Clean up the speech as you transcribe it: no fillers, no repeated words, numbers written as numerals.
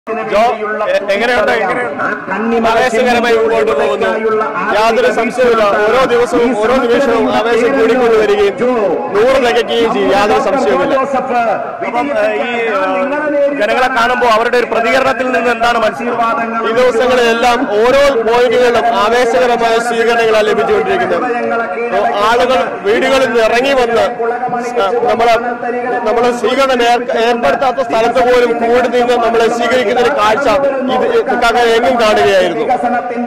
എങ്ങനെയുണ്ട് ആവേശകരമായി മുമ്പോട്ട് പോകുന്നു. യാതൊരു സംശയമില്ല. ഓരോ ദിവസവും ഓരോ നിമിഷവും ആവേശം കൂടിക്കൊണ്ട് വരികയും 100 തികയ്ക്കുകയും ചെയ്യും. യാതൊരു സംശയവുമില്ല. അപ്പം ഈ ജനങ്ങളെ കാണുമ്പോൾ അവരുടെ ഒരു പ്രതികരണത്തിൽ നിന്ന് എന്താണ് മനസ്സിലാക്കുന്നത്? ഈ ദിവസങ്ങളിലെല്ലാം ഓരോ പോയിന്റുകളിലും ആവേശകരമായ സ്വീകരണങ്ങളാണ് ലഭിച്ചുകൊണ്ടിരിക്കുന്നത്. ആളുകൾ വീടുകളിൽ നിന്ന് ഇറങ്ങി വന്ന് നമ്മളെ സ്വീകരണം ഏർപ്പെടുത്താത്ത സ്ഥലത്ത് പോലും കൂടി നിന്ന് നമ്മളെ സ്വീകരിക്കുന്ന ഒരു കാഴ്ച ഇത് എങ്ങും കാണുകയായിരുന്നു.